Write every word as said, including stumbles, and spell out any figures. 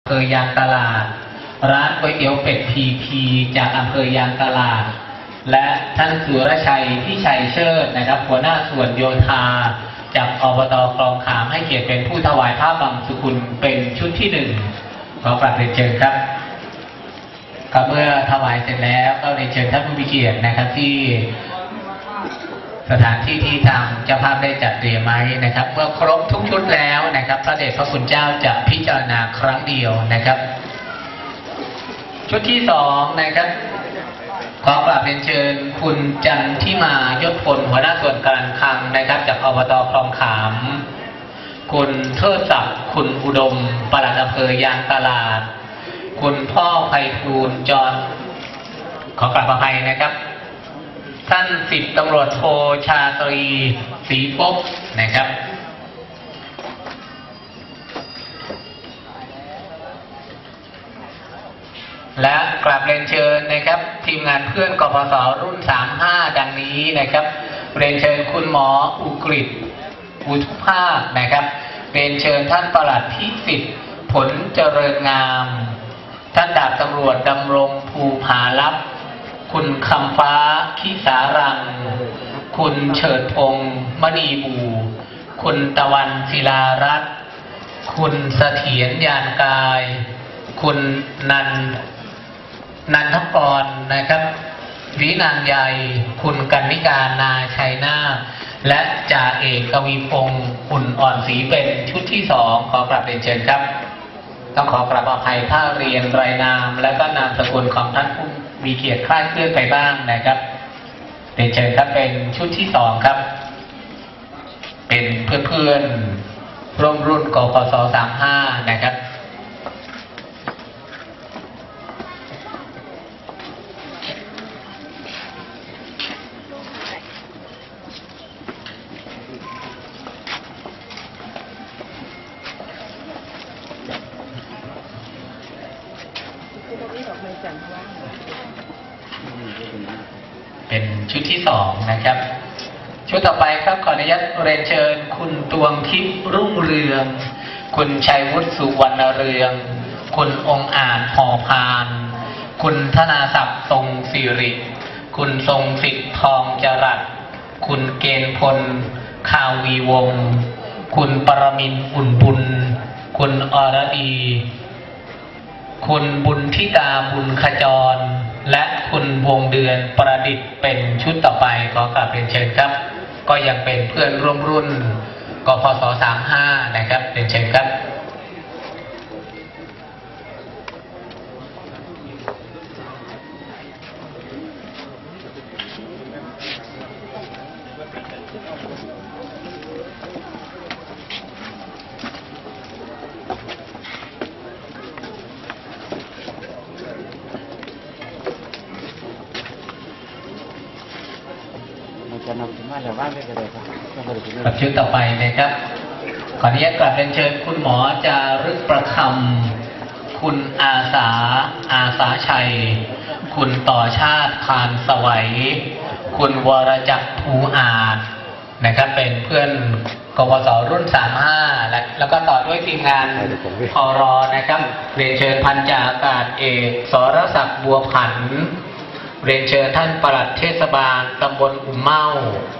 อำเภอยางตลาดร้านก๋วยเตี๋ยวเป็ดพีพีจากอำเภอยางตลาดและท่านสุรชัยพิชัยเชิดนะครับหัวหน้าส่วนโยธาจากอบต.คลองขามให้เกียรติเป็นผู้ถวายผ้าบังสุกุลเป็นชุดที่หนึ่งขอกราบเรียนเชิญครับก็เมื่อถวายเสร็จแล้วก็เรียนเชิญท่านผู้มีเกียรตินะครับที่สถานที่ที่ทางเจ้าภาพได้จัดเตรียมไว้นะครับเมื่อครบทุกชุดแล้วนะครับพระเดชพระคุณเจ้าจะพิจารณาครั้งเดียวนะครับชุดที่สองนะครับขอกราบเรียนเชิญคุณจันทิมายศพลหัวหน้าส่วนการคลังนะครับจากอบต.คลองขามคุณเทิดศักดิ์คุณอุดมปลัดอำเภอยางตลาดคุณพ่อไพฑูรย์จรขอกราบอภัยนะครับท่านสิบตำรวจโทชาตรีศรีปกนะครับและกราบเรียนเชิญนะครับทีมงานเพื่อนกปส.รุ่นสามห้าดังนี้นะครับเรียนเชิญคุณหมออุกฤษอุทุภาคนะครับเรียนเชิญท่านปลัดพิสิทธิ์ผลเจริญงามท่านดาบตำรวจดำรงภูผาลับคุณคำฟ้าคิสารังคุณเฉิดพงษ์มณีบูคุณตะวันศิลารัตน์คุณเสถียรยานกายคุณนันนันทกรนะครับวินันใหญ่คุณกันนิการนาชัยนาและจ่าเอกกวีพงษ์อุ่นอ่อนศรีเป็นชุดที่สองขอกราบเรียนเชิญครับต้องขอกราบอภัยถ้าเรียนรายนามและก็นามสกุลของท่านผู้มีเกียรติคลาดเคลื่อนไปบ้างนะครับเรียนเชิญครับเป็นชุดที่สองครับเป็นเพื่อนๆร่วมรุ่นกปส.สามห้านะครับเป็นชุดที่สองนะครับชุดต่อไปครับขออนุญาตเรียนเชิญคุณตวงทิพย์รุ่งเรืองคุณชัยวุฒิสุวรรณเรืองคุณองค์อาจหอพานคุณธนาศักดิ์ทรงสิริคุณทรงสิทธิ์ทองจรัสคุณเกณฑ์พลคาวีวงศ์คุณปรมินทร์อุ่นบุญคุณอรดีคุณบุญทิตาบุญขจรและคุณวงเดือนประดิษฐ์เป็นชุดต่อไปขอกราบเรียนเชิญครับก็ยังเป็นเพื่อนร่วมรุ่นกปส.สามห้านะครับเรียนเชิญครับกับชุดต่อไปนะครับขออนุญาตกราบเรียนเชิญคุณหมอจารึกประคำคุณอาสาอาสาชัยคุณต่อชาติคานสวัยคุณวรจักรภูอาจนะครับเป็นเพื่อนกปส.รุ่นสามห้าและแล้วก็ต่อด้วยทีมงานพรนะครับเรียนเชิญพันจ่าอากาศเอกสรศักดิ์บัวผันเรียนเชิญท่านปลัดเทศบาลตำบลอุ่มเมา